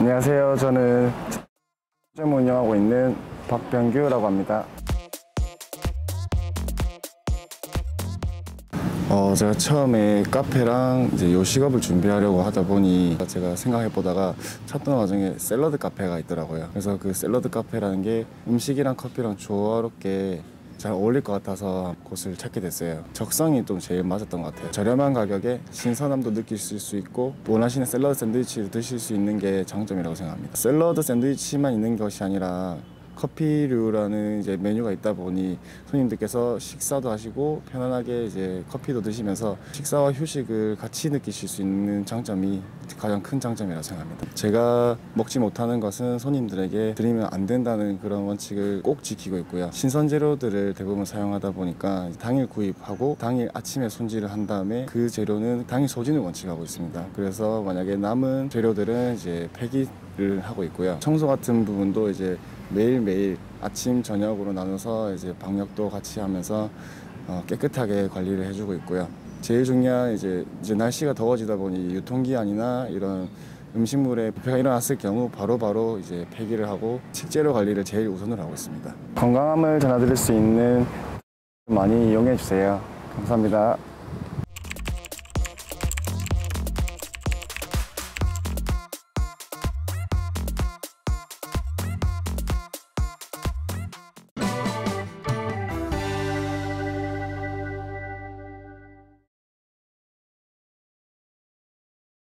안녕하세요. 저는 점 운영하고 있는 박병규라고 합니다. 제가 처음에 카페랑 이제 요식업을 준비하려고 하다 보니 제가 생각해 보다가 찾던 와중에 샐러드 카페가 있더라고요. 그래서 그 샐러드 카페라는 게 음식이랑 커피랑 조화롭게 잘 어울릴 것 같아서 곳을 찾게 됐어요. 적성이 좀 제일 맞았던 것 같아요. 저렴한 가격에 신선함도 느끼실 수 있고 원하시는 샐러드 샌드위치를 드실 수 있는 게 장점이라고 생각합니다. 샐러드 샌드위치만 있는 것이 아니라 커피류라는 이제 메뉴가 있다 보니 손님들께서 식사도 하시고 편안하게 이제 커피도 드시면서 식사와 휴식을 같이 느끼실 수 있는 장점이 가장 큰 장점이라고 생각합니다. 제가 먹지 못하는 것은 손님들에게 드리면 안 된다는 그런 원칙을 꼭 지키고 있고요. 신선 재료들을 대부분 사용하다 보니까 당일 구입하고 당일 아침에 손질을 한 다음에 그 재료는 당일 소진을 원칙하고 있습니다. 그래서 만약에 남은 재료들은 이제 폐기를 하고 있고요. 청소 같은 부분도 이제 매일매일 아침 저녁으로 나눠서 이제 방역도 같이 하면서 깨끗하게 관리를 해주고 있고요. 제일 중요한 이제 날씨가 더워지다 보니 유통기한이나 이런 음식물에 부패가 일어났을 경우 바로바로 이제 폐기를 하고 식재료 관리를 제일 우선으로 하고 있습니다. 건강함을 전해드릴 수 있는 많이 이용해 주세요. 감사합니다.